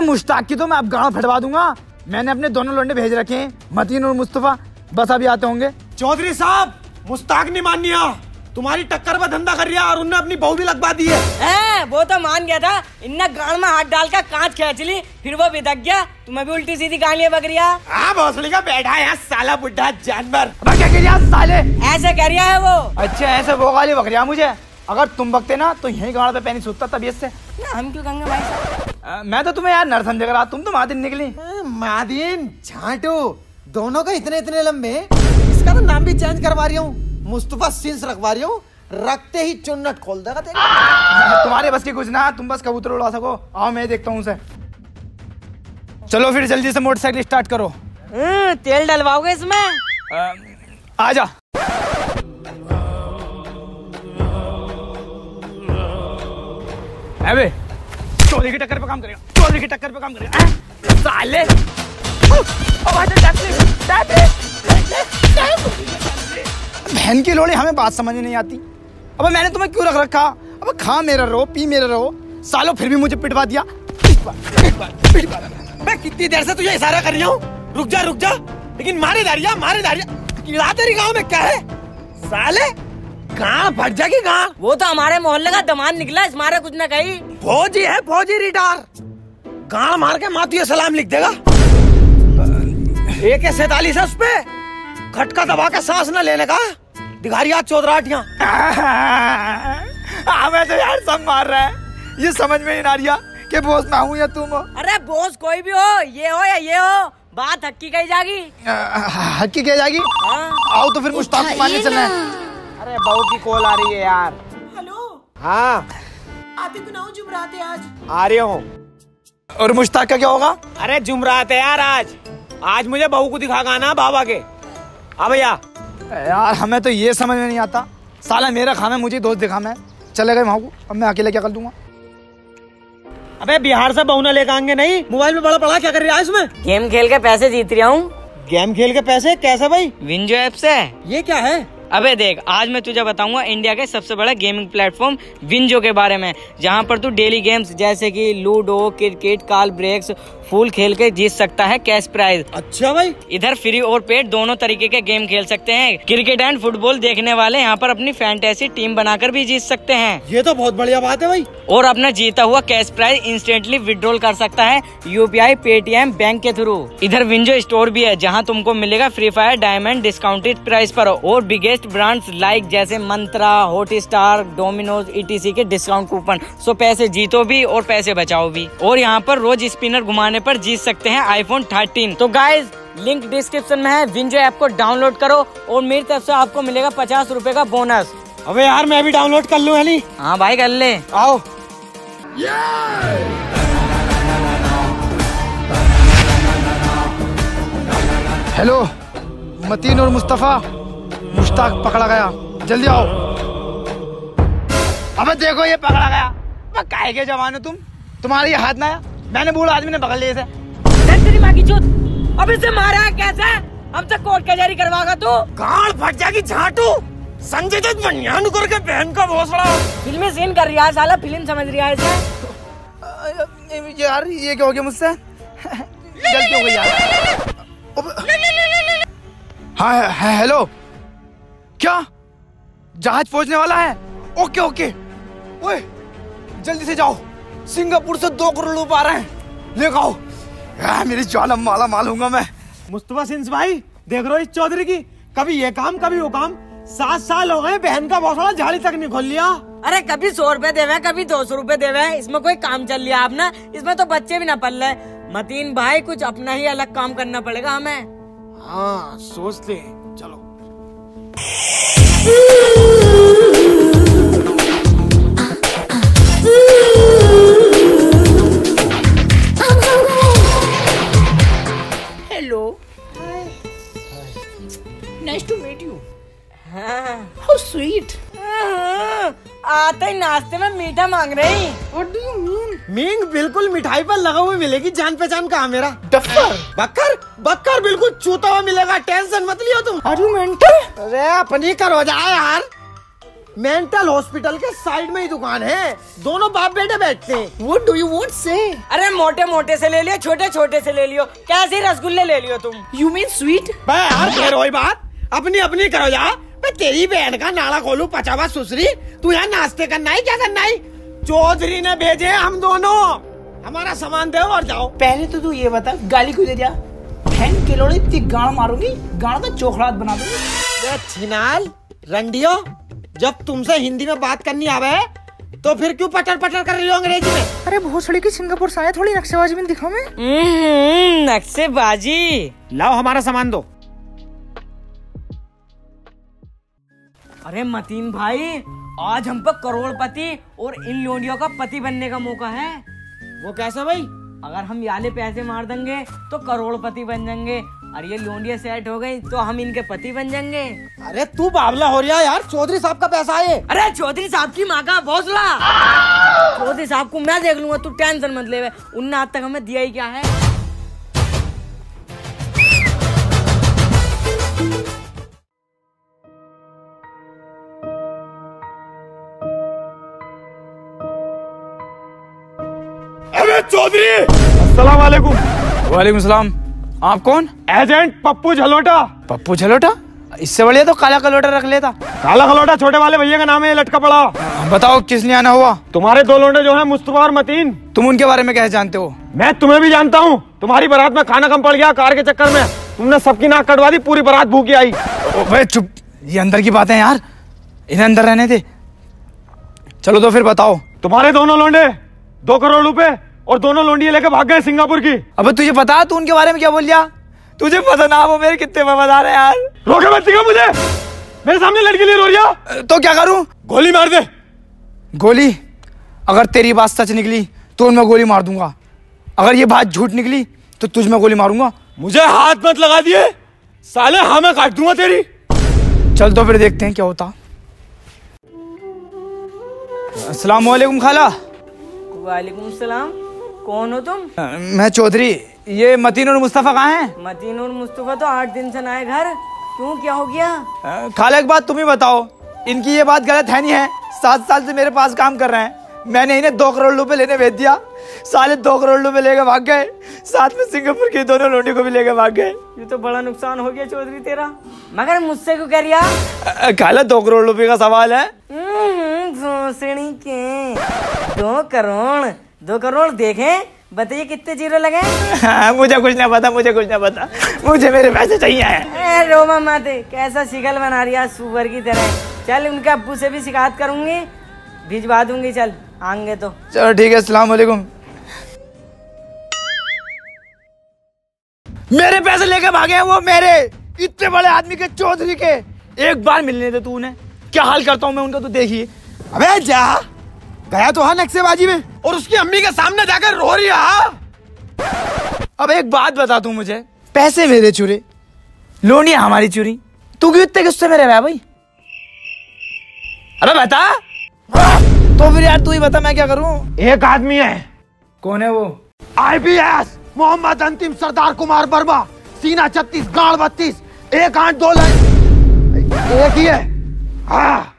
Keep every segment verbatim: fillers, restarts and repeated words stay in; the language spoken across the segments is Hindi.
मुश्ताक की तो मैं अब गाँव फटवा दूंगा। मैंने अपने दोनों लौंडे भेज रखे हैं, मतीन और मुस्तफा, बस अभी आते होंगे। चौधरी साहब, मुश्ताक नहीं मान लिया, तुम्हारी टक्कर पर धंधा कर रहा और उनने अपनी बहू भी लगवा दी है। ए, वो तो मान गया था, इनने गाल में हाथ डालकर कांच खींच ली, फिर वो बिदक गया। तुम्हें भी उल्टी सीधी गालियां बक रिया। हाँ भोसड़ी का बैठा है साला बुढ़ा जानवर। क्या कह रहा साले? ऐसे कह रहा है वो। अच्छा ऐसे वो गाली बक रहा मुझे। अगर तुम बकते ना तो यही गाड़ पे पैनी सूखता तबीयत से। हम क्यों कहेंगे भाई साहब? मैं तो तुम्हें यार नर समझ रहा, तुम तो मादिन निकली। मादिन झांटू दोनों का इतने इतने लंबे, इसका तो नाम भी चेंज करवा रही हूँ, मुस्तफा सिंस रखवा रही हूँ, रखते ही चुन्नट खोल देगा तेरी। तुम्हारे बस की कुछ ना, तुम बस कबूतर उड़ा सको। आओ मैं देखता हूँ उसे। चलो फिर जल्दी से मोटरसाइकिल स्टार्ट करो। तेल डलवाओगे इसमें? आजा। अबे चौधरी की टक्कर पे काम करेगा, चौधरी की टक्कर पे काम करेगा साले। बहन की लोड़ी, हमें बात समझ नहीं आती। अब मैंने तुम्हें क्यों रख रखा? अब खा मेरा रहो, पी मेरा रहो, सालों फिर भी मुझे पिटवा दिया। पिटवा, पिटवा, पिटवा। मैं कितनी देर से तुझे इशारा कर रही हूँ, रुक जा रुक जा, लेकिन मारे दारिया मारे दारिया कीड़ा तेरी गाँव में क्या है साले? कहाँ फट जाएगी कहाँ? वो तो हमारे मोहल्ले का दमान निकला, इस मारे कुछ न कही। फौजी है, फौजी रिटार, गाँव मार के मातुए सलाम लिख देगा। एक सैतालीस है उस पे, खटका दबा के सांस न लेने का, दिखारिया चौधराटियाँ। हमें तो यार सब मार रहा है, ये समझ में नहीं आ रहा कि बॉस मैं हूँ या तुम हो। अरे बॉस कोई भी हो, ये हो या ये हो, बात हक्की कही जाएगी। हक्की कही जाएगी? आओ तो फिर मुश्ताक को मारने चलना है। अरे बहू की कॉल आ रही है यार। हेलो हाँ आते तो ना हो जुमरात है आज। आ रही हूँ। और मुश्ताक का क्या होगा? अरे जुमरात है यार आज, आज मुझे बहू को दिखा गाना बाबा के। हाँ भैया। यार हमें तो ये समझ में नहीं आता, साला मेरा खाना मुझे दोस्त दिखा, मैं चले गए वहाँ को, अब मैं अकेले क्या कर दूंगा? अबे बिहार से बहू न लेकर आएंगे नहीं, मोबाइल में बड़ा पड़ा क्या कर रहा है इसमें? गेम खेल के पैसे जीत रहा हूँ। गेम खेल के पैसे कैसे भाई? विंजो ऐप से। ये क्या है? अबे देख, आज मैं तुझे बताऊंगा इंडिया के सबसे बड़ा गेमिंग प्लेटफॉर्म विंजो के बारे में, जहां पर तू डेली गेम्स जैसे कि ludo, cricket, call breaks full खेल के जीत सकता है कैश प्राइज। अच्छा भाई। इधर फ्री और पेड दोनों तरीके के गेम खेल सकते हैं। क्रिकेट एंड फुटबॉल देखने वाले यहाँ पर अपनी फैंटेसी टीम बनाकर भी जीत सकते हैं। ये तो बहुत बढ़िया बात है भाई। और अपना जीता हुआ कैश प्राइज इंस्टेंटली विड्रॉल कर सकता है यूपीआई, पेटीएम, बैंक के थ्रू। इधर विंजो स्टोर भी है, जहाँ तुमको मिलेगा Free Fire diamond discounted price पर और बिगेस्ट ब्रांड्स लाइक जैसे मंत्रा, हॉटस्टार, डोमिनोज, ईटीसी के डिस्काउंट कूपन। सो पैसे जीतो भी और पैसे बचाओ भी। और यहाँ पर रोज स्पिनर घुमाने पर जीत सकते हैं आईफोन थर्टीन। तो गाइज लिंक डिस्क्रिप्शन में है, विंजो ऐप को डाउनलोड करो और मेरी तरफ से आपको मिलेगा पचास रुपए का बोनस। अबे यार मैं भी डाउनलोड कर लूं अली? हाँ भाई कर ले। आओ। हेलो मतीन और मुस्तफा, मुश्ताक पकड़ा गया, जल्दी आओ। अबे देखो ये पकड़ा गया। अब काहे के जवान हो तुम, तुम्हारे ये हाथ ना आया, मैंने बूढ़ा आदमी ने पकड़ लिया इसे। तेरी माँ की चोट, अब इसे मारा है कैसे? अब तक कोर्ट कचहरी करवागा तू। गाड़ फट जाएगी झाटू, संजय दत्त बनियान करके बहन का भोसड़ा। फिल्मी सीन कर रहा है साला, फिल्म समझ रहा है इसे। यार ये क्या हो गया मुझसे? गलती हो गई यार। हाँ हेलो, क्या जहाज पहुंचने वाला है? ओके ओके, ओए जल्दी से जाओ, सिंगापुर से दो करोड़ रुपए आ रहे हैं, लेकर आओ। यार मेरी जान माला मालूंगा मैं। मुस्तफा सिंस भाई देख रहे हो इस चौधरी की, कभी ये काम कभी वो काम, सात साल हो गए बहन का भोसड़ा झाड़ी तक नहीं खोल लिया। अरे कभी सौ रुपए देवे, कभी दो सौ रुपए देवे, इसमें कोई काम चल लिया आप ना, इसमें तो बच्चे भी ना पल रहे। मतीन भाई कुछ अपना ही अलग काम करना पड़ेगा हमें। हाँ सोचते हैं, चलो। Hello, nice to meet you. How sweet. आते ही नाश्ते में मीठा मांग रहे हैं। What do you mean? Mean बिल्कुल मिठाई पर लगा हुआ मिलेगी, जान पहचान कहाँ मेरा? डफर। बक्कर बक्कर बिल्कुल चूता हुआ मिलेगा, टेंशन मत लियो तुम। Are you mental? अरे अपनी कर हो जाए यार, मेंटल हॉस्पिटल के साइड में ही दुकान है, दोनों बाप बेटे बैठते हैं। What do you want say? अरे मोटे मोटे से ले लियो, छोटे छोटे से ले लियो, कैसे रसगुल्ले ले लियो तुम? You mean sweet? बे यार फिर वही बात, अपनी अपनी करो जा। मैं तेरी बहन का नाला खोलू पचावा सुसरी, तू यहाँ नाश्ते करना ही क्या करना ही? चौधरी ने भेजे हम दोनों, हमारा सामान दे और जाओ। पहले तो तू ये बता, गाली क्यों दे दिया? बहन के लोड़े इतनी गाड़ मारूंगी, गाड़ का चोखड़ात बना दूंगी। ये छिनाल रंडियो, जब तुमसे हिंदी में बात करनी आवे तो फिर क्यों पटर पटर कर रही हो अंग्रेजी में? अरे भोसड़ी की सिंगापुर से आया, थोड़ी नक्शेबाजी में दिखाऊं मैं? हम्म, नक्शेबाजी। लाओ हमारा सामान दो। अरे मतीन भाई, आज हम पर करोड़पति और इन लोंडियों का पति बनने का मौका है। वो कैसे भाई? अगर हम याले पैसे मार देंगे तो करोड़पति बन जाएंगे, और ये लोंडिया सेट हो गई तो हम इनके पति बन जाएंगे। अरे तू बावला हो रहा यार, चौधरी साहब का पैसा है। अरे चौधरी साहब की माँ का भोसला, चौधरी साहब को मैं देख लूंगा, तू टेंशन मत ले। उनने आज तक हमें दिया ही क्या है। अरे चौधरी, अस्सलाम वालेकुम। वालेकुम सलाम। आप कौन? एजेंट पप्पू झलोटा। पप्पू झलोटा? इससे बढ़िया तो काला कलोटा रख लेता। काला खलोटा छोटे वाले भैया का नाम है, लटका पड़ा। बताओ किस लिए आना हुआ? तुम्हारे दो लोंडे जो हैं मुस्तफा और मतीन। तुम उनके बारे में कैसे जानते हो? मैं तुम्हें भी जानता हूँ, तुम्हारी बारात में खाना कम पड़ गया कार के चक्कर में, तुमने सबकी नाक कटवा दी, पूरी बारात भूखी आई। भाई चुप, ये अंदर की बातें यार, इन्हें अंदर रहने दे। चलो तो फिर बताओ। तुम्हारे दोनों लोंडे दो करोड़ रुपए और दोनों लोंडियां लेके भाग गए सिंगापुर की। अबे तुझे पता, तू उनके बारे में क्या बोल दिया? तुझे पता ना वो मेरे कितने वफादार है यार। रोके मत दिखा मुझे, मेरे सामने लड़की ले रो रहा। तो क्या करूं? गोली मार दे। गोली? अगर तेरी बात सच निकली तो मैं गोली मार दूंगा, अगर ये बात झूठ निकली तो तुझ में गोली मारूंगा। मुझे हाथ मत लगा दिए साले, हाँ मैं काट दूंगा तेरी। चल तो फिर देखते हैं क्या होता। अस्सलाम वालेकुम खाला। वालेकुम सलाम। कौन हो तुम? मैं चौधरी। ये मतीन और मुस्तफा कहाँ हैं? मतीन और मुस्तफा तो आठ दिन से ना आए घर। क्यों, क्या हो गया? खाला एक बात तुम ही बताओ, इनकी ये बात गलत है नहीं है? सात साल से मेरे पास काम कर रहे हैं, मैंने इन्हें दो करोड़ रुपए लेने भेज दिया, साले दो करोड़ रुपए लेके भाग गए, साथ में सिंगापुर की दोनों लोंडी को भी लेके भाग गए। ये तो बड़ा नुकसान हो गया चौधरी तेरा। मगर मुझसे क्यों कर रिया? खाला दो करोड़ रुपए का सवाल है। भोसड़ी के दो करोड़ दो करोड़ देखें, बताइए कितने जीरो लगे? मुझे कुछ ना पता, मुझे कुछ ना पता, मुझे मेरे पैसे चाहिए। ए रोमा माते, कैसा शिकल बना रही है सुअर की तरह। चल उनके अब्बू से भी शिकायत करूंगी, भिजवा दूंगी। चल आएंगे तो। चलो ठीक है, अस्सलाम वालेकुम। मेरे पैसे लेके भागे हैं वो, मेरे इतने बड़े आदमी के, चौधरी के। एक बार मिलने दे तू उन्हें, क्या हाल करता हूँ मैं उनका तो देखिए। अबे जा, गया तो हाँ नक्शेबाजी में, और उसकी अम्मी के सामने जाकर रो रही है। अब एक बात बता तू मुझे, पैसे मेरे चुरे, लोनिया हमारी चुरी, तू क्यों इतने गुस्से में रह रहा है भाई? अबे बता। तो फिर यार तू ही बता, मैं क्या करूं? एक आदमी है। कौन है वो? आई पी एस मोहम्मद अंतिम सरदार कुमार वर्मा, सीना छत्तीस, गाड़ बत्तीस, एक आठ दो लाइन, एक ही है। हाँ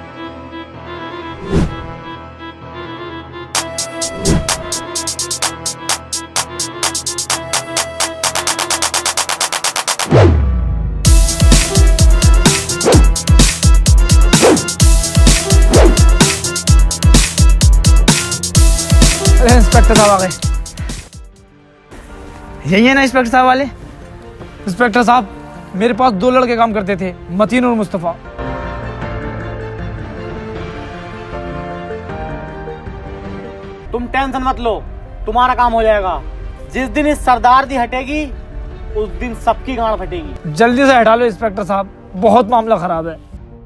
अरे इंस्पेक्टर साहब आ गए। यही है ना इंस्पेक्टर साहब वाले? इंस्पेक्टर साहब, मेरे पास दो लड़के काम करते थे, मतीन और मुस्तफा। तुम टेंशन मत लो, तुम्हारा काम हो जाएगा। जिस दिन इस सरदार दी हटेगी उस दिन सबकी गांड फटेगी। जल्दी से हटा लो इंस्पेक्टर साहब, बहुत मामला खराब है।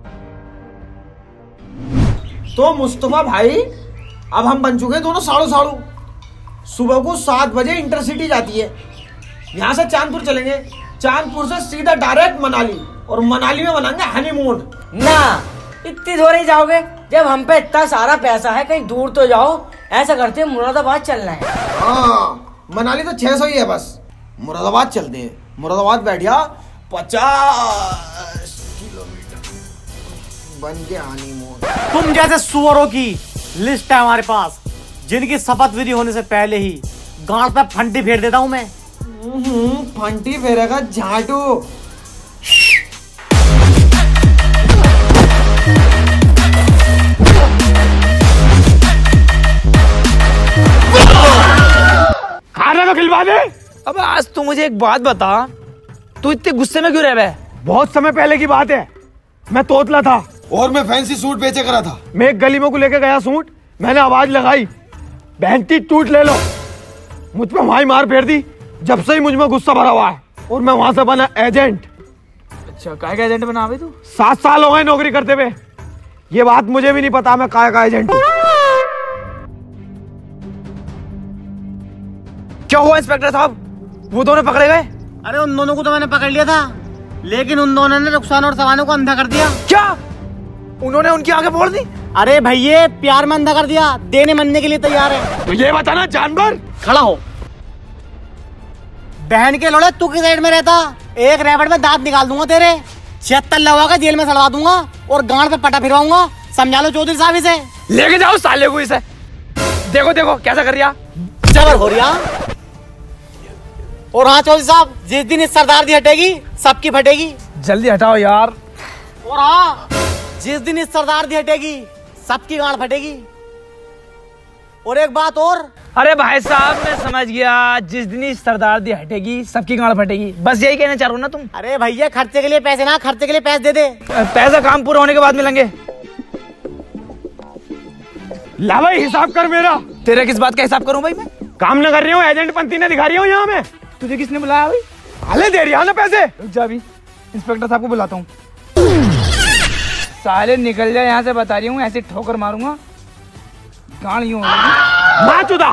तो मुस्तफा भाई, अब हम बन चुके हैं दोनों साड़ू साड़ू। सुबह को सात बजे इंटरसिटी जाती है, यहाँ से चांदपुर चलेंगे, चांदपुर से सीधा डायरेक्ट मनाली, और मनाली में बनाएंगे हनीमून। ना, इतनी दूर ही जाओगे? जब हम पे इतना सारा पैसा है, कहीं दूर तो जाओ। ऐसा करते हैं मुरादाबाद चलना है। हाँ, मनाली तो छह सौ ही है बस, मुरादाबाद चलते हैं। मुरादाबाद बैठ गया पचास किलोमीटर। बन के हनीमून। तुम जैसे सुअरों की लिस्ट है हमारे पास, जिनकी शपथ विधि होने से पहले ही गांड पे फंटी फेर देता हूं मैं। हम्म, फंटी फेरेगा झाटू। खाना तो खिलवा दे। अब आज तू मुझे एक बात बता, तू इतने गुस्से में क्यों रह रहा है? बहुत समय पहले की बात है, मैं तोतला था और मैं फैंसी सूट बेचे करा था। मैं एक गली में को लेके गया सूट, मैंने आवाज लगाई, बहनती टूट ले लो, मुझ पे वहां मार फेर दी। जब से ही मुझ में गुस्सा भरा हुआ है और मैं वहां से बना एजेंट। अच्छा, काय का एजेंट बना भाई तू? सात साल हो गए नौकरी करते हुए, ये बात मुझे भी नहीं पता मैं काय का एजेंट हूँ। क्या हुआ इंस्पेक्टर साहब, वो दोनों पकड़े गए? अरे उन दोनों को तो मैंने पकड़ लिया था, लेकिन उन दोनों ने रुखसाना और सवाना को अंधा कर दिया। क्या उन्होंने उनकी आंखें फोड़ दी? अरे भैया, प्यार में अंधा कर दिया, देने मनने के लिए तैयार है। तो ये बताना जानवर। खड़ा हो। बहन के लोड़े, तू किस साइड में रहता? एक रैपट में दांत निकाल दूंगा तेरे, छिहत्तर लवा का जेल में सड़वा दूंगा और गांड पे पटा फिरवाऊंगा। समझा लो चौधरी साहब इसे। लेके जाओ साले को इसे। देखो देखो कैसा कर रिया, जबर हो रिया। और हाँ चौधरी साहब, जिस दिन इस सरदार दी हटेगी सबकी फटेगी। जल्दी हटाओ यार। और हाँ, जिस दिन इस सरदार दी हटेगी सबकी गांड फटेगी। और एक बात और। अरे भाई साहब, मैं समझ गया, जिस दिन इस सरदार दी हटेगी सबकी गांड फटेगी, बस यही कहना चाह रहा हूँ ना तुम? अरे भैया, खर्चे के लिए पैसे ना, खर्चे के लिए पैसे दे दे। पैसा काम पूरा होने के बाद मिलेंगे। ला भाई हिसाब कर मेरा। तेरे किस बात का हिसाब करूं भाई? मैं काम न कर रही हूँ, एजेंट पंती ने दिखा रही हूँ यहाँ में। तुझे किसने बुलाया भाई? हाले दे रही ना पैसे। रुक जा, अभी इंस्पेक्टर साहब को बुलाता हूँ। साले निकल जाए यहाँ से, बता रही हूँ, ऐसे ठोकर मारूंगा गाड़ी यूं मां चुदा।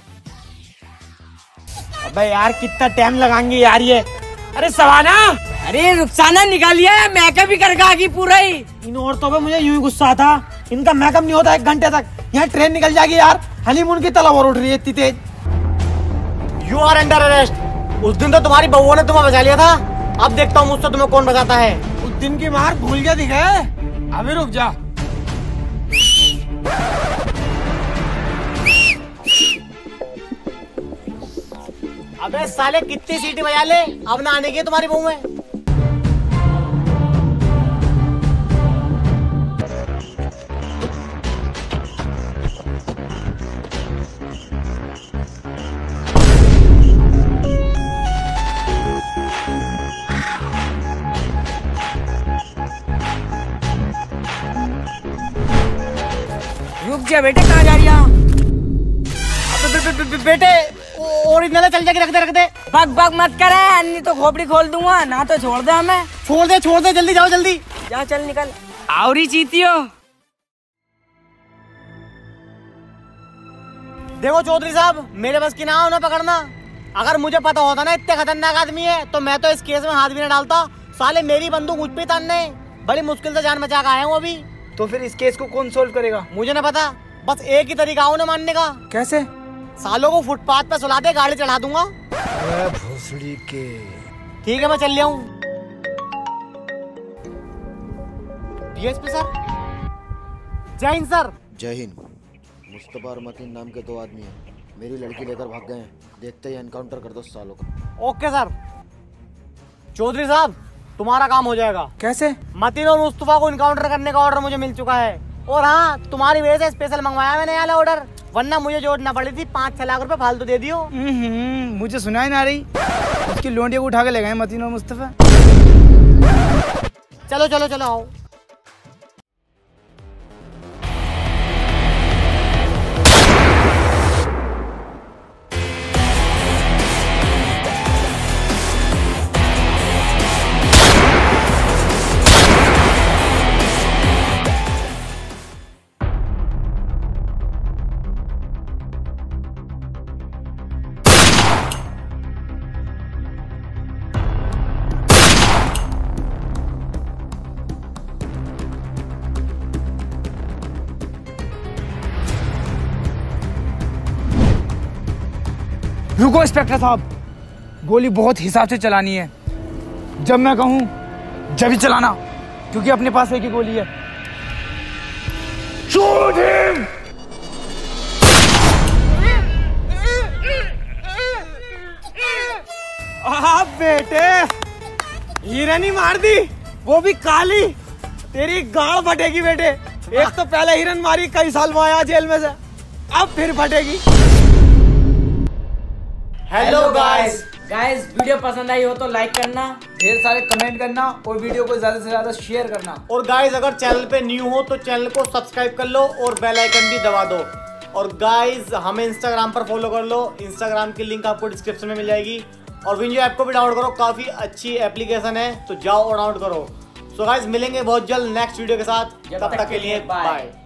अबे यार, कितना टाइम लगाएंगे यार ये। अरे सवाना, अरे रुखसाना निकालिए, मेकअप भी करके आगी पूरा ही। इन औरतों पे मुझे यूं ही गुस्सा आता, इनका मेकअप नहीं होता एक घंटे तक, यहाँ ट्रेन निकल जाएगी यार। हनीमून की तलब और उठ रही है इतनी तेज। You are under arrest. उस दिन तो तुम्हारी बहू ने तुम्हें बचा लिया था, अब देखता हूँ मुझसे तुम्हें कौन बचाता है। उस दिन की मार भूल गया दिखे। अभी रुक जा। अबे साले, कितनी सीटी बजा ले, अब ना आने की तुम्हारी बहू में। रुक जा बेटे, कहाँ जा रही है? बेटे ओरिजिनल चल जाके रख दे रख दे। बग बग मत करे, अन्नी तो खोपड़ी खोल दूंगा ना, तो छोड़ दे हमें। छोड़ दे छोड़ दे, जल्दी जाओ जल्दी। जा चल निकल। आवरी चीतियो। देखो चौधरी साहब, मेरे बस की ना उन्हें पकड़ना। अगर मुझे पता होता ना इतने खतरनाक आदमी है, तो मैं तो इस केस में हाथ भी न डालता। साले मेरी बंदूक मुझ पे तानने, बड़ी मुश्किल से जान बचा के आए हूँ अभी। तो फिर इस केस को कौन सोल्व करेगा? मुझे ना पता, बस एक ही तरीका उन्हें मानने का। कैसे? सालों को फुटपाथ पे सुला दे, गाड़ी चढ़ा दूंगा। भोसड़ी के। ठीक है, मैं चल लिया हूँ। DSP sir. जय हिंद सर। जय हिंद। मुस्तफा और मतीन नाम के दो आदमी हैं, मेरी लड़की लेकर भाग गए हैं, देखते ही एनकाउंटर कर दो सालों का। Okay sir. चौधरी साहब, तुम्हारा काम हो जाएगा। कैसे? मतीन और मुस्तफा को इनकाउंटर करने का ऑर्डर मुझे मिल चुका है। और हाँ, तुम्हारी वजह से स्पेशल मंगवाया मैंने वाला ऑर्डर, वरना मुझे जोड़ना पड़ी थी। पाँच छह लाख रुपए फालतू दे दियो। मुझे सुनाई ना रही, उसकी लोंडिया को उठा के ले गए मतीन और मुस्तफा। चलो चलो चलो आओ। रुको इंस्पेक्टर साहब, गोली बहुत हिसाब से चलानी है। जब मैं कहूँ जब ही चलाना, क्योंकि अपने पास एक ही गोली है। Shoot him! आप बेटे हिरन ही मार दी, वो भी काली। तेरी गाड़ फटेगी बेटे। एक तो पहले हिरन मारी, कई साल में आया जेल में से, अब फिर फटेगी। Hello guys. गाइस वीडियो पसंद आई हो तो लाइक करना, ढेर सारे कमेंट करना और वीडियो को ज्यादा से ज्यादा शेयर करना। और गाइस अगर चैनल पे न्यू हो तो चैनल को सब्सक्राइब कर लो और बेल आइकन भी दबा दो। और गाइस हमें इंस्टाग्राम पर फॉलो कर लो, इंस्टाग्राम की लिंक आपको डिस्क्रिप्शन में मिल जाएगी। और विंजो ऐप को भी डाउनलोड करो, काफी अच्छी एप्लीकेशन है, तो जाओ और डाउनलोड करो। सो गाइस मिलेंगे बहुत जल्द नेक्स्ट वीडियो के साथ, तब तक के लिए बाय।